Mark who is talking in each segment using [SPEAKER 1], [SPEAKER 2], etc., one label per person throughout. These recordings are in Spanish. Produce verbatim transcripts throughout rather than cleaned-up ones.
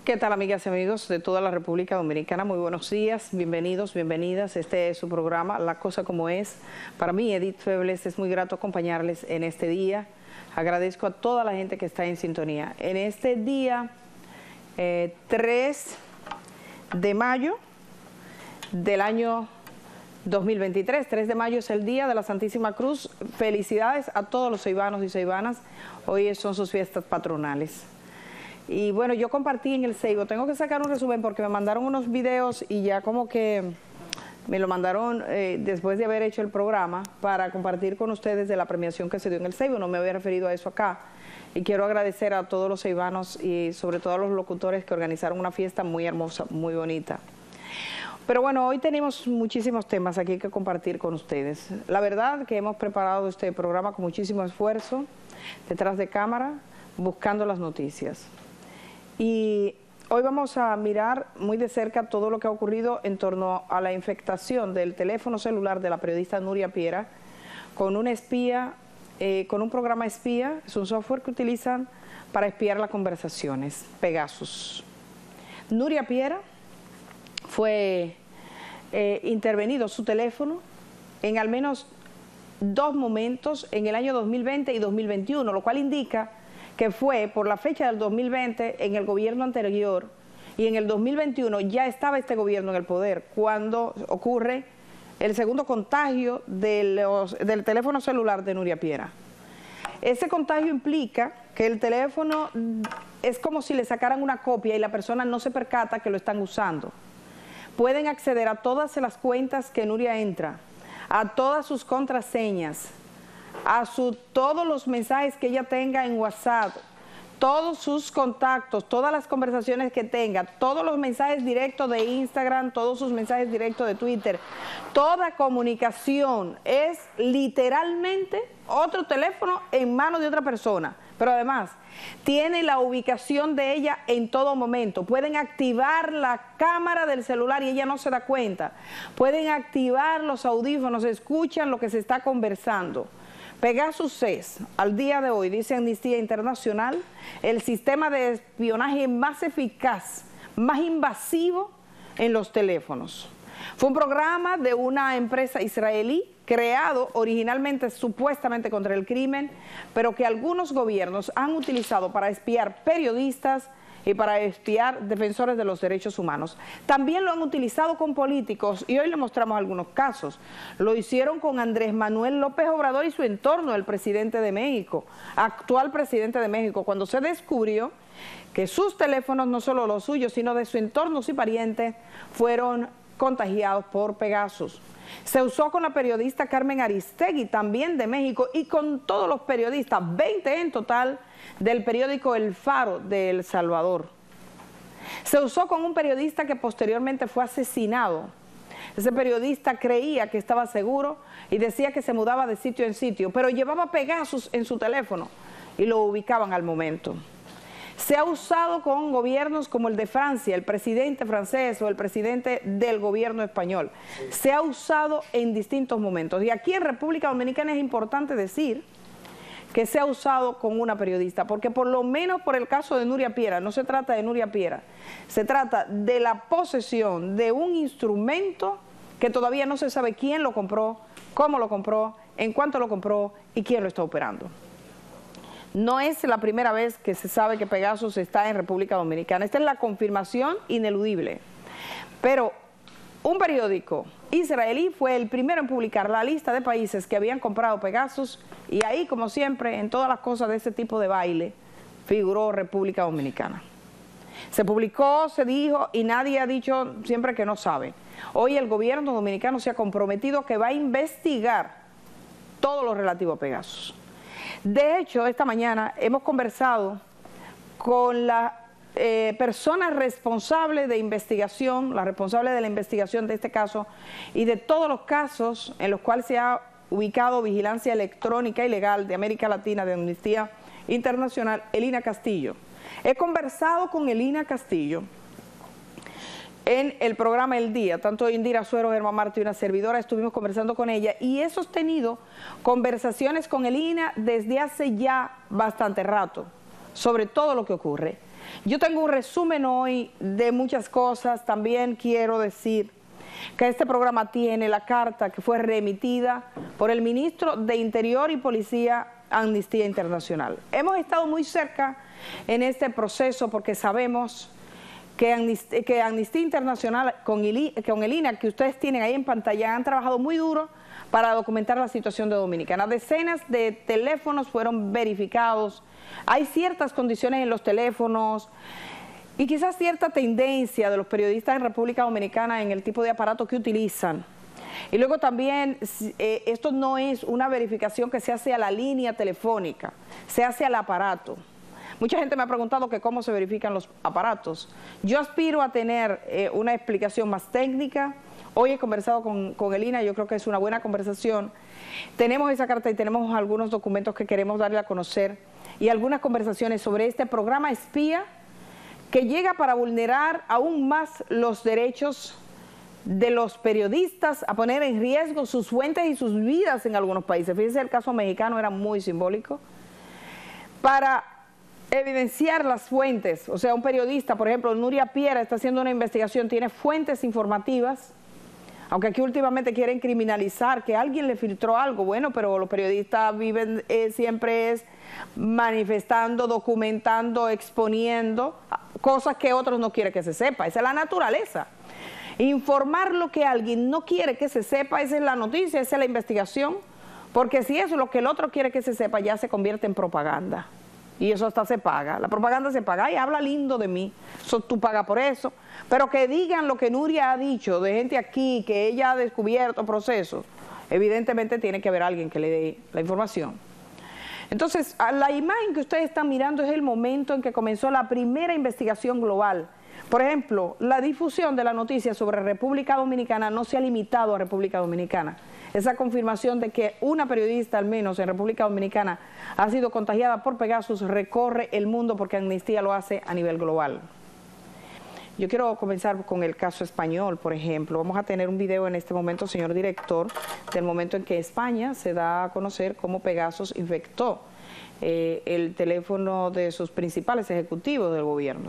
[SPEAKER 1] ¿Qué tal, amigas y amigos de toda la República Dominicana? Muy buenos días, bienvenidos, bienvenidas. Este es su programa, La Cosa Como Es. Para mí, Edith Febles, es muy grato acompañarles en este día. Agradezco a toda la gente que está en sintonía. En este día, eh, tres de mayo del año dos mil veintitrés, tres de mayo es el Día de la Santísima Cruz. Felicidades a todos los ceibanos y ceibanas. Hoy son sus fiestas patronales. Y bueno, yo compartí en el Ceibo, tengo que sacar un resumen porque me mandaron unos videos y ya como que me lo mandaron eh, después de haber hecho el programa para compartir con ustedes de la premiación que se dio en el Ceibo. No me había referido a eso acá y quiero agradecer a todos los ceibanos y sobre todo a los locutores que organizaron una fiesta muy hermosa, muy bonita. Pero bueno, hoy tenemos muchísimos temas aquí que compartir con ustedes. La verdad que hemos preparado este programa con muchísimo esfuerzo, detrás de cámara, buscando las noticias. Y hoy vamos a mirar muy de cerca todo lo que ha ocurrido en torno a la infectación del teléfono celular de la periodista Nuria Piera con una espía, eh, con un programa espía. Es un software que utilizan para espiar las conversaciones, Pegasus. Nuria Piera fue eh, intervenido su teléfono en al menos dos momentos en el año dos mil veinte y dos mil veintiuno, lo cual indica que fue por la fecha del dos mil veinte en el gobierno anterior y en el dos mil veintiuno ya estaba este gobierno en el poder cuando ocurre el segundo contagio de los, del teléfono celular de Nuria Piera. Ese contagio implica que el teléfono es como si le sacaran una copia y la persona no se percata que lo están usando. Pueden acceder a todas las cuentas que Nuria entra, a todas sus contraseñas, a su, todos los mensajes que ella tenga en WhatsApp, todos sus contactos, todas las conversaciones que tenga, todos los mensajes directos de Instagram, todos sus mensajes directos de Twitter, toda comunicación es literalmente otro teléfono en manos de otra persona. Pero además, tiene la ubicación de ella en todo momento. Pueden activar la cámara del celular y ella no se da cuenta. Pueden activar los audífonos, escuchan lo que se está conversando. Pegasus es, al día de hoy, dice Amnistía Internacional, el sistema de espionaje más eficaz, más invasivo en los teléfonos. Fue un programa de una empresa israelí creado originalmente supuestamente contra el crimen, pero que algunos gobiernos han utilizado para espiar periodistas y para espiar defensores de los derechos humanos. También lo han utilizado con políticos y hoy le mostramos algunos casos. Lo hicieron con Andrés Manuel López Obrador y su entorno, el presidente de México, actual presidente de México, cuando se descubrió que sus teléfonos, no solo los suyos, sino de su entorno y parientes, fueron contagiados por Pegasus. Se usó con la periodista Carmen Aristegui, también de México, y con todos los periodistas, veinte en total, del periódico El Faro de El Salvador. Se usó con un periodista que posteriormente fue asesinado. Ese periodista creía que estaba seguro y decía que se mudaba de sitio en sitio, pero llevaba Pegasus en su teléfono y lo ubicaban al momento. Se ha usado con gobiernos como el de Francia, el presidente francés o el presidente del gobierno español. Se ha usado en distintos momentos. Y aquí en República Dominicana es importante decir que se ha usado con una periodista, porque por lo menos por el caso de Nuria Piera, no se trata de Nuria Piera, se trata de la posesión de un instrumento que todavía no se sabe quién lo compró, cómo lo compró, en cuánto lo compró y quién lo está operando. No es la primera vez que se sabe que Pegasus está en República Dominicana. Esta es la confirmación ineludible. Pero un periódico israelí fue el primero en publicar la lista de países que habían comprado Pegasus y ahí, como siempre, en todas las cosas de ese tipo de baile, figuró República Dominicana. Se publicó, se dijo y nadie ha dicho siempre que no sabe. Hoy el gobierno dominicano se ha comprometido que va a investigar todo lo relativo a Pegasus. De hecho, esta mañana hemos conversado con la eh, persona responsable de investigación, la responsable de la investigación de este caso y de todos los casos en los cuales se ha ubicado vigilancia electrónica ilegal de América Latina de Amnistía Internacional, Elina Castillo. He conversado con Elina Castillo en el programa El Día, tanto Indira Suero, Germán Marto y una servidora, estuvimos conversando con ella y he sostenido conversaciones con Elina desde hace ya bastante rato sobre todo lo que ocurre. Yo tengo un resumen hoy de muchas cosas. También quiero decir que este programa tiene la carta que fue remitida por el ministro de Interior y Policía a Amnistía Internacional. Hemos estado muy cerca en este proceso porque sabemos que Amnistía, que Amnistía Internacional con el, con el I N A que ustedes tienen ahí en pantalla han trabajado muy duro para documentar la situación de Dominicana. Decenas de teléfonos fueron verificados, hay ciertas condiciones en los teléfonos y quizás cierta tendencia de los periodistas en República Dominicana en el tipo de aparato que utilizan. Y luego también, eh, esto no es una verificación que se hace a la línea telefónica, se hace al aparato. Mucha gente me ha preguntado que cómo se verifican los aparatos. Yo aspiro a tener eh, una explicación más técnica. Hoy he conversado con, con el I N A, yo creo que es una buena conversación. Tenemos esa carta y tenemos algunos documentos que queremos darle a conocer y algunas conversaciones sobre este programa espía que llega para vulnerar aún más los derechos de los periodistas, a poner en riesgo sus fuentes y sus vidas en algunos países. Fíjense, el caso mexicano era muy simbólico. Para evidenciar las fuentes, o sea, un periodista, por ejemplo, Nuria Piera está haciendo una investigación, tiene fuentes informativas, aunque aquí últimamente quieren criminalizar que alguien le filtró algo, bueno, pero los periodistas viven eh, siempre es manifestando, documentando, exponiendo cosas que otros no quieren que se sepa, esa es la naturaleza. Informar lo que alguien no quiere que se sepa, esa es la noticia, esa es la investigación, porque si eso es lo que el otro quiere que se sepa, ya se convierte en propaganda. Y eso hasta se paga, la propaganda se paga, y habla lindo de mí, eso, tú pagas por eso, pero que digan lo que Nuria ha dicho de gente aquí, que ella ha descubierto procesos, evidentemente tiene que haber alguien que le dé la información. Entonces, la imagen que ustedes están mirando es el momento en que comenzó la primera investigación global. Por ejemplo, la difusión de la noticia sobre República Dominicana no se ha limitado a República Dominicana. Esa confirmación de que una periodista, al menos en República Dominicana, ha sido contagiada por Pegasus, recorre el mundo porque Amnistía lo hace a nivel global. Yo quiero comenzar con el caso español, por ejemplo. Vamos a tener un video en este momento, señor director, del momento en que España se da a conocer cómo Pegasus infectó eh, el teléfono de sus principales ejecutivos del gobierno.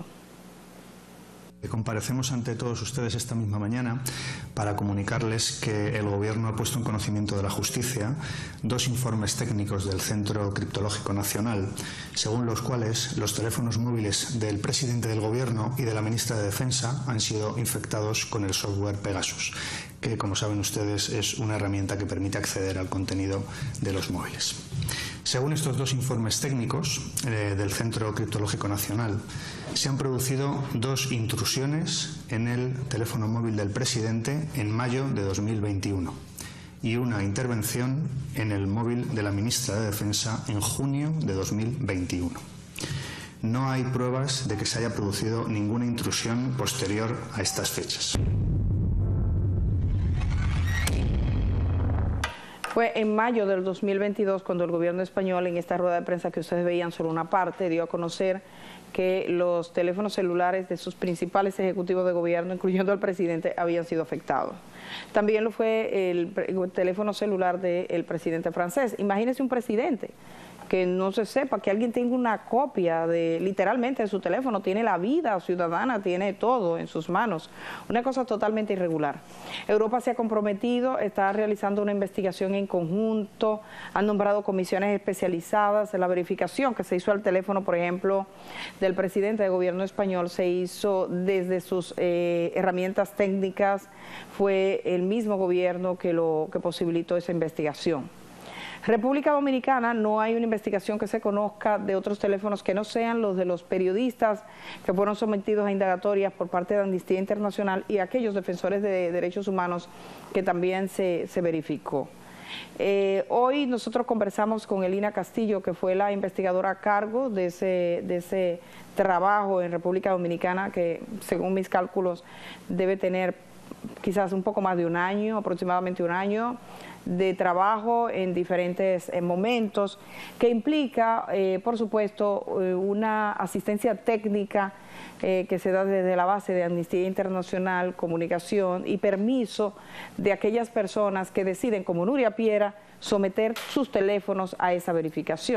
[SPEAKER 2] Comparecemos ante todos ustedes esta misma mañana para comunicarles que el Gobierno ha puesto en conocimiento de la justicia dos informes técnicos del Centro Criptológico Nacional, según los cuales los teléfonos móviles del presidente del Gobierno y de la ministra de Defensa han sido infectados con el software Pegasus, que, como saben ustedes, es una herramienta que permite acceder al contenido de los móviles. Según estos dos informes técnicos eh, del Centro Criptológico Nacional, se han producido dos intrusiones en el teléfono móvil del presidente en mayo de dos mil veintiuno y una intervención en el móvil de la ministra de Defensa en junio de dos mil veintiuno. No hay pruebas de que se haya producido ninguna intrusión posterior a estas fechas.
[SPEAKER 1] Fue en mayo del dos mil veintidós cuando el gobierno español, en esta rueda de prensa que ustedes veían solo una parte, dio a conocer que los teléfonos celulares de sus principales ejecutivos de gobierno, incluyendo al presidente, habían sido afectados. También lo fue el, el teléfono celular del presidente francés. Imagínese un presidente que no se sepa, que alguien tenga una copia de literalmente de su teléfono, tiene la vida ciudadana, tiene todo en sus manos. Una cosa totalmente irregular. Europa se ha comprometido, está realizando una investigación en conjunto, han nombrado comisiones especializadas. La verificación que se hizo al teléfono, por ejemplo, del presidente del gobierno español, se hizo desde sus eh, herramientas técnicas, fue el mismo gobierno que, lo, que posibilitó esa investigación. República Dominicana, no hay una investigación que se conozca de otros teléfonos que no sean los de los periodistas que fueron sometidos a indagatorias por parte de Amnistía Internacional y aquellos defensores de derechos humanos que también se, se verificó. Eh, hoy nosotros conversamos con Elina Castillo, que fue la investigadora a cargo de ese, de ese trabajo en República Dominicana, que según mis cálculos debe tener quizás un poco más de un año, aproximadamente un año, de trabajo en diferentes en momentos, que implica, eh, por supuesto, eh, una asistencia técnica eh, que se da desde la base de Amnistía Internacional, comunicación y permiso de aquellas personas que deciden, como Nuria Piera, someter sus teléfonos a esa verificación.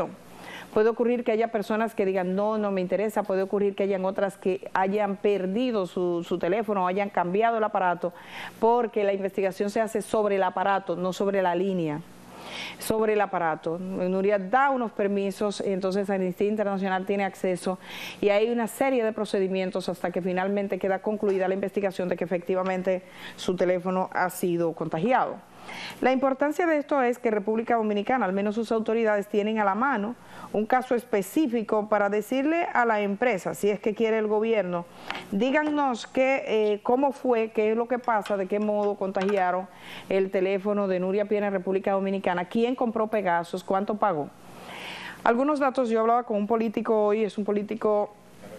[SPEAKER 1] Puede ocurrir que haya personas que digan, no, no me interesa. Puede ocurrir que hayan otras que hayan perdido su, su teléfono o hayan cambiado el aparato, porque la investigación se hace sobre el aparato, no sobre la línea. Sobre el aparato. Nuria da unos permisos, entonces Amnistía Internacional tiene acceso y hay una serie de procedimientos hasta que finalmente queda concluida la investigación de que efectivamente su teléfono ha sido contagiado. La importancia de esto es que República Dominicana, al menos sus autoridades, tienen a la mano un caso específico para decirle a la empresa, si es que quiere el gobierno, díganos qué, eh, cómo fue, qué es lo que pasa, de qué modo contagiaron el teléfono de Nuria Piera en República Dominicana, quién compró Pegasus, cuánto pagó. Algunos datos, yo hablaba con un político hoy, es un político,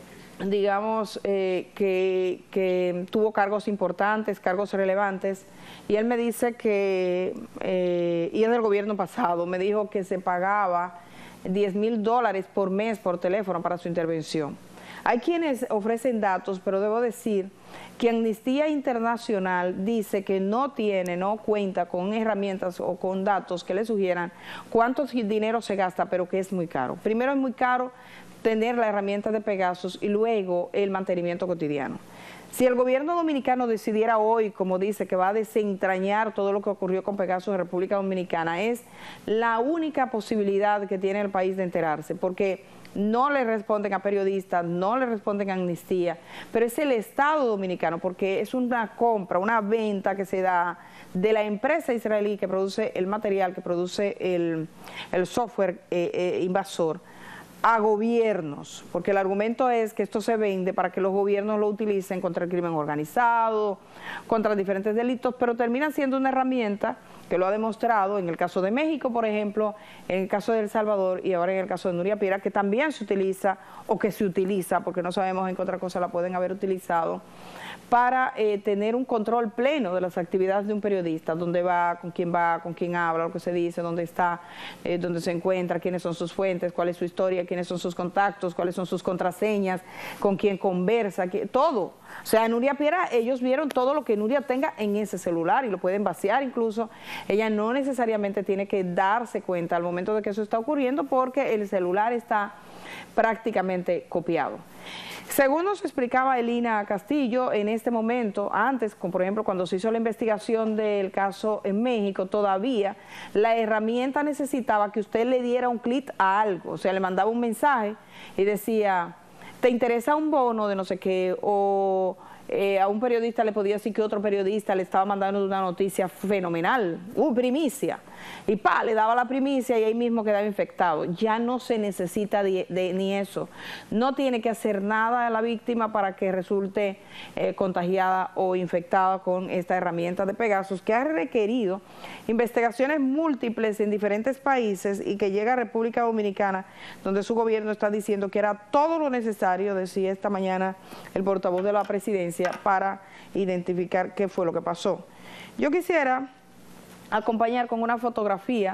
[SPEAKER 1] digamos, eh, que, que tuvo cargos importantes, cargos relevantes, y él me dice que, eh, y es del gobierno pasado, me dijo que se pagaba diez mil dólares por mes por teléfono para su intervención. Hay quienes ofrecen datos, pero debo decir que Amnistía Internacional dice que no tiene, no cuenta con herramientas o con datos que le sugieran cuánto dinero se gasta, pero que es muy caro. Primero, es muy caro tener la herramienta de Pegasus y luego el mantenimiento cotidiano. Si el gobierno dominicano decidiera hoy, como dice, que va a desentrañar todo lo que ocurrió con Pegasus en República Dominicana, es la única posibilidad que tiene el país de enterarse, porque no le responden a periodistas, no le responden a Amnistía, pero es el Estado dominicano, porque es una compra, una venta que se da de la empresa israelí que produce el material, que produce el, el software eh, eh, invasor, a gobiernos, porque el argumento es que esto se vende para que los gobiernos lo utilicen contra el crimen organizado, contra diferentes delitos, pero termina siendo una herramienta que lo ha demostrado en el caso de México, por ejemplo, en el caso de El Salvador y ahora en el caso de Nuria Piera, que también se utiliza o que se utiliza, porque no sabemos en qué otra cosa la pueden haber utilizado, para eh, tener un control pleno de las actividades de un periodista, dónde va, con quién va, con quién habla, lo que se dice, dónde está, eh, dónde se encuentra, quiénes son sus fuentes, cuál es su historia, quiénes son sus contactos, cuáles son sus contraseñas, con quién conversa, qué, todo. O sea, Nuria Piera, ellos vieron todo lo que Nuria tenga en ese celular y lo pueden vaciar incluso. Ella no necesariamente tiene que darse cuenta al momento de que eso está ocurriendo porque el celular está prácticamente copiado. Según nos explicaba Elina Castillo, en este momento, antes, como por ejemplo cuando se hizo la investigación del caso en México, todavía la herramienta necesitaba que usted le diera un clic a algo, o sea, le mandaba un mensaje y decía, ¿te interesa un bono de no sé qué? O eh, a un periodista le podía decir que otro periodista le estaba mandando una noticia fenomenal, uh, primicia, y pa, le daba la primicia y ahí mismo quedaba infectado. Ya no se necesita de, de, ni eso, no tiene que hacer nada a la víctima para que resulte eh, contagiada o infectada con esta herramienta de Pegasus, que ha requerido investigaciones múltiples en diferentes países y que llega a República Dominicana, donde su gobierno está diciendo que era todo lo necesario, decía esta mañana el portavoz de la presidencia, para identificar qué fue lo que pasó. Yo quisiera acompañar con una fotografía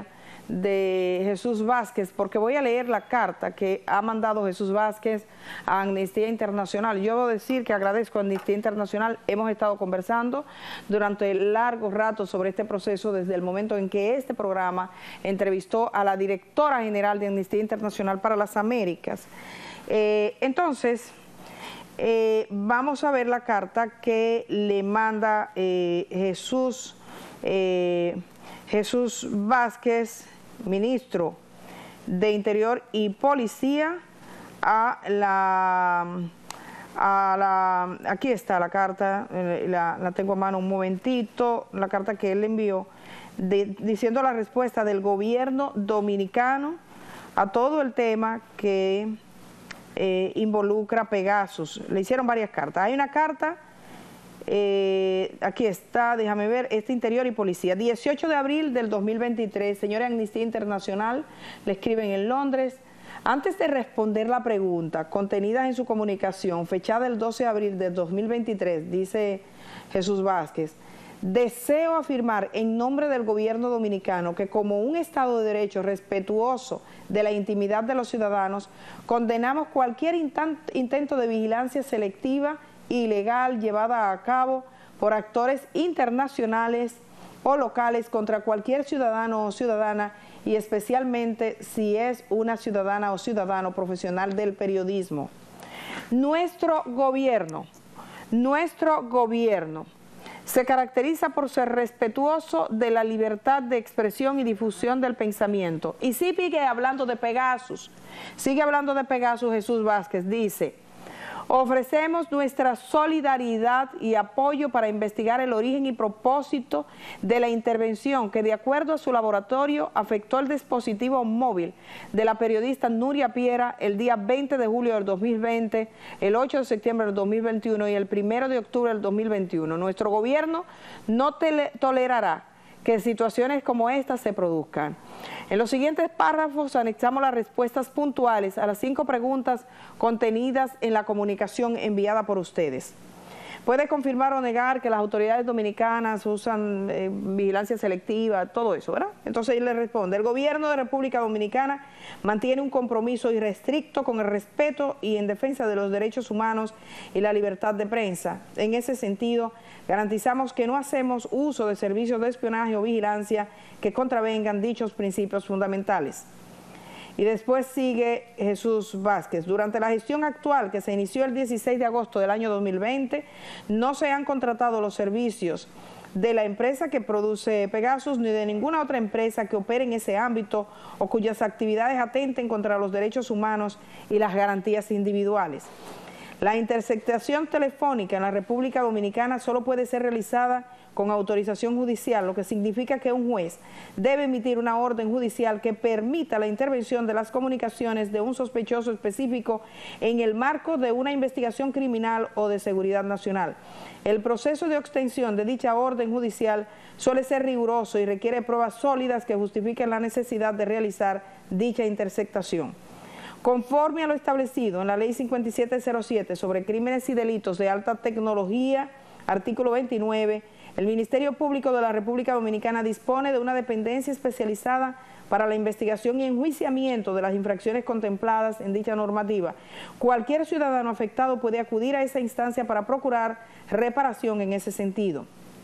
[SPEAKER 1] de Jesús Vázquez, porque voy a leer la carta que ha mandado Jesús Vázquez a Amnistía Internacional. Yo debo decir que agradezco a Amnistía Internacional, hemos estado conversando durante largo rato sobre este proceso desde el momento en que este programa entrevistó a la directora general de Amnistía Internacional para las Américas. Eh, entonces, eh, vamos a ver la carta que le manda eh, Jesús eh, Jesús Vázquez, ministro de Interior y Policía, a la, a la aquí está la carta, la, la tengo a mano un momentito, la carta que él le envió, de, diciendo la respuesta del gobierno dominicano a todo el tema que eh, involucra Pegasus. Le hicieron varias cartas. Hay una carta, eh, aquí está, déjame ver, este Interior y Policía, dieciocho de abril del dos mil veintitrés, señora Amnistía Internacional, le escriben en Londres: antes de responder la pregunta contenida en su comunicación, fechada el doce de abril del dos mil veintitrés, dice Jesús Vázquez, deseo afirmar en nombre del gobierno dominicano que como un Estado de Derecho respetuoso de la intimidad de los ciudadanos, condenamos cualquier intento de vigilancia selectiva ilegal llevada a cabo por actores internacionales o locales contra cualquier ciudadano o ciudadana, y especialmente si es una ciudadana o ciudadano profesional del periodismo. Nuestro gobierno, nuestro gobierno se caracteriza por ser respetuoso de la libertad de expresión y difusión del pensamiento. Y sigue hablando de Pegasus, sigue hablando de Pegasus Jesús Vázquez, dice: ofrecemos nuestra solidaridad y apoyo para investigar el origen y propósito de la intervención que, de acuerdo a su laboratorio, afectó el dispositivo móvil de la periodista Nuria Piera el día veinte de julio del dos mil veinte, el ocho de septiembre del dos mil veintiuno y el primero de octubre del dos mil veintiuno. Nuestro gobierno no tolerará que situaciones como estas se produzcan. En los siguientes párrafos anexamos las respuestas puntuales a las cinco preguntas contenidas en la comunicación enviada por ustedes. Puede confirmar o negar que las autoridades dominicanas usan eh, vigilancia selectiva, todo eso, ¿verdad? Entonces él le responde: el gobierno de República Dominicana mantiene un compromiso irrestricto con el respeto y en defensa de los derechos humanos y la libertad de prensa. En ese sentido, garantizamos que no hacemos uso de servicios de espionaje o vigilancia que contravengan dichos principios fundamentales. Y después sigue Jesús Vázquez: durante la gestión actual, que se inició el dieciséis de agosto del año dos mil veinte, no se han contratado los servicios de la empresa que produce Pegasus ni de ninguna otra empresa que opere en ese ámbito o cuyas actividades atenten contra los derechos humanos y las garantías individuales. La interceptación telefónica en la República Dominicana solo puede ser realizada con autorización judicial, lo que significa que un juez debe emitir una orden judicial que permita la intervención de las comunicaciones de un sospechoso específico en el marco de una investigación criminal o de seguridad nacional. El proceso de obtención de dicha orden judicial suele ser riguroso y requiere pruebas sólidas que justifiquen la necesidad de realizar dicha interceptación. Conforme a lo establecido en la Ley cincuenta y siete cero siete sobre crímenes y delitos de alta tecnología, artículo veintinueve, el Ministerio Público de la República Dominicana dispone de una dependencia especializada para la investigación y enjuiciamiento de las infracciones contempladas en dicha normativa. Cualquier ciudadano afectado puede acudir a esa instancia para procurar reparación en ese sentido.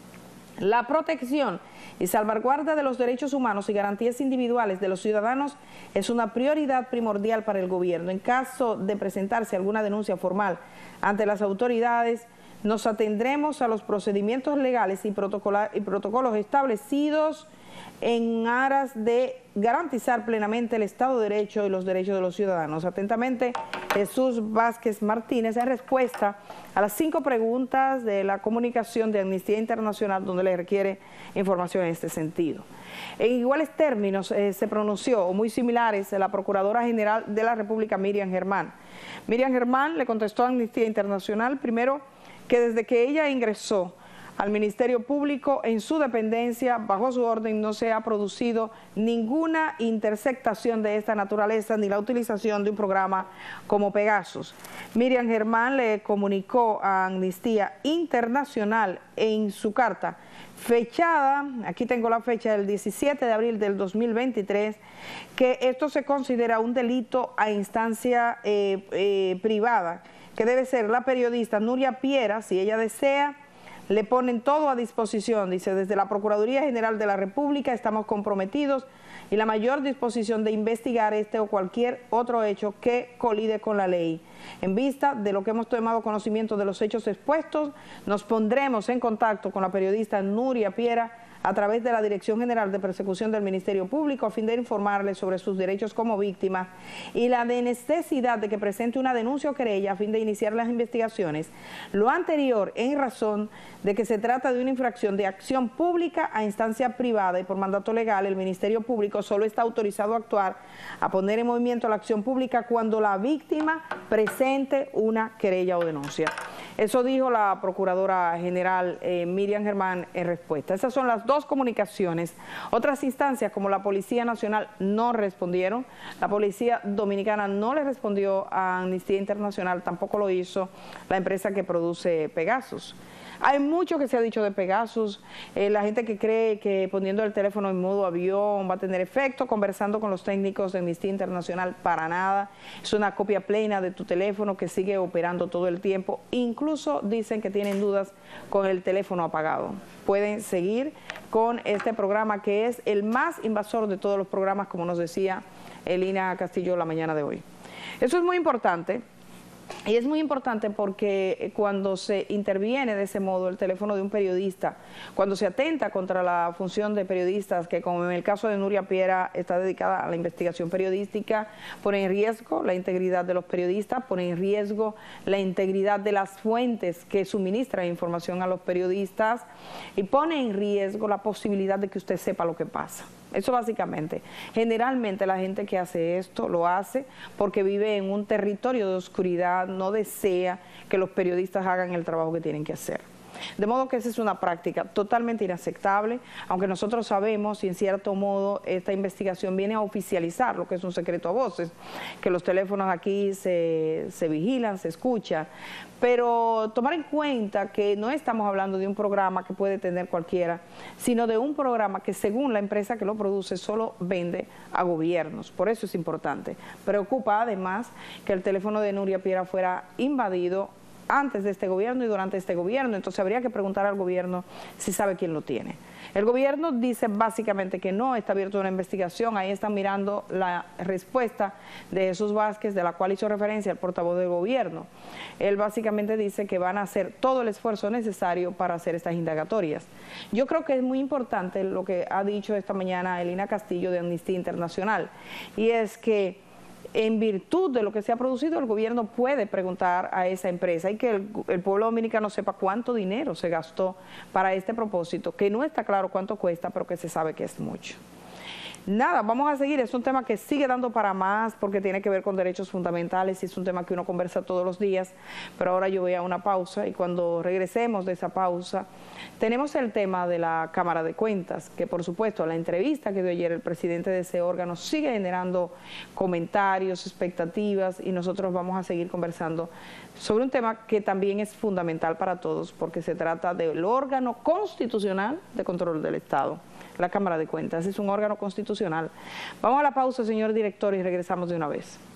[SPEAKER 1] La protección y salvaguarda de los derechos humanos y garantías individuales de los ciudadanos es una prioridad primordial para el gobierno. En caso de presentarse alguna denuncia formal ante las autoridades, nos atendremos a los procedimientos legales y, y protocolos establecidos en aras de garantizar plenamente el Estado de Derecho y los derechos de los ciudadanos. Atentamente, Jesús Vázquez Martínez, en respuesta a las cinco preguntas de la comunicación de Amnistía Internacional, donde le requiere información en este sentido. En iguales términos eh, se pronunció, o muy similares, la Procuradora General de la República, Miriam Germán. Miriam Germán le contestó a Amnistía Internacional, primero, que desde que ella ingresó al Ministerio Público, en su dependencia, bajo su orden, no se ha producido ninguna interceptación de esta naturaleza ni la utilización de un programa como Pegasus. Miriam Germán le comunicó a Amnistía Internacional en su carta fechada, aquí tengo la fecha del diecisiete de abril del dos mil veintitrés, que esto se considera un delito a instancia eh, eh, privada, que debe ser la periodista Nuria Piera, si ella desea, le ponen todo a disposición. Dice: desde la Procuraduría General de la República estamos comprometidos y la mayor disposición de investigar este o cualquier otro hecho que colide con la ley. En vista de lo que hemos tomado conocimiento de los hechos expuestos, nos pondremos en contacto con la periodista Nuria Piera a través de la Dirección General de Persecución del Ministerio Público a fin de informarle sobre sus derechos como víctima y la necesidad de que presente una denuncia o querella a fin de iniciar las investigaciones. Lo anterior en razón de que se trata de una infracción de acción pública a instancia privada y por mandato legal el Ministerio Público solo está autorizado a actuar, a poner en movimiento la acción pública cuando la víctima presente una querella o denuncia. Eso dijo la Procuradora General eh, Miriam Germán en respuesta. Esas son las dos comunicaciones. Otras instancias como la Policía Nacional no respondieron. La Policía Dominicana no le respondió a Amnistía Internacional, tampoco lo hizo la empresa que produce Pegasus. Hay mucho que se ha dicho de Pegasus, eh, la gente que cree que poniendo el teléfono en modo avión va a tener efecto, conversando con los técnicos de Amnistía Internacional, para nada. Es una copia plena de tu teléfono que sigue operando todo el tiempo. Incluso dicen que tienen dudas con el teléfono apagado. Pueden seguir con este programa que es el más invasor de todos los programas, como nos decía Elina Castillo la mañana de hoy. Eso es muy importante. Y es muy importante porque cuando se interviene de ese modo el teléfono de un periodista, cuando se atenta contra la función de periodistas, que como en el caso de Nuria Piera está dedicada a la investigación periodística, pone en riesgo la integridad de los periodistas, pone en riesgo la integridad de las fuentes que suministran información a los periodistas y pone en riesgo la posibilidad de que usted sepa lo que pasa. Eso básicamente. Generalmente la gente que hace esto lo hace porque vive en un territorio de oscuridad, no desea que los periodistas hagan el trabajo que tienen que hacer. De modo que esa es una práctica totalmente inaceptable, aunque nosotros sabemos y en cierto modo esta investigación viene a oficializar lo que es un secreto a voces, que los teléfonos aquí se, se vigilan, se escuchan, pero tomar en cuenta que no estamos hablando de un programa que puede tener cualquiera, sino de un programa que según la empresa que lo produce solo vende a gobiernos. Por eso es importante. Preocupa además que el teléfono de Nuria Piera fuera invadido antes de este gobierno y durante este gobierno, entonces habría que preguntar al gobierno si sabe quién lo tiene. El gobierno dice básicamente que no, está abierta una investigación, ahí están mirando la respuesta de Jesús Vázquez, de la cual hizo referencia el portavoz del gobierno. Él básicamente dice que van a hacer todo el esfuerzo necesario para hacer estas indagatorias. Yo creo que es muy importante lo que ha dicho esta mañana Elina Castillo de Amnistía Internacional, y es que en virtud de lo que se ha producido, el gobierno puede preguntar a esa empresa y que el, el pueblo dominicano sepa cuánto dinero se gastó para este propósito, que no está claro cuánto cuesta, pero que se sabe que es mucho. Nada, vamos a seguir, es un tema que sigue dando para más porque tiene que ver con derechos fundamentales y es un tema que uno conversa todos los días, pero ahora yo voy a una pausa y cuando regresemos de esa pausa tenemos el tema de la Cámara de Cuentas, que por supuesto la entrevista que dio ayer el presidente de ese órgano sigue generando comentarios, expectativas y nosotros vamos a seguir conversando sobre un tema que también es fundamental para todos porque se trata del órgano constitucional de control del Estado. La Cámara de Cuentas es un órgano constitucional. Vamos a la pausa, señor director, y regresamos de una vez.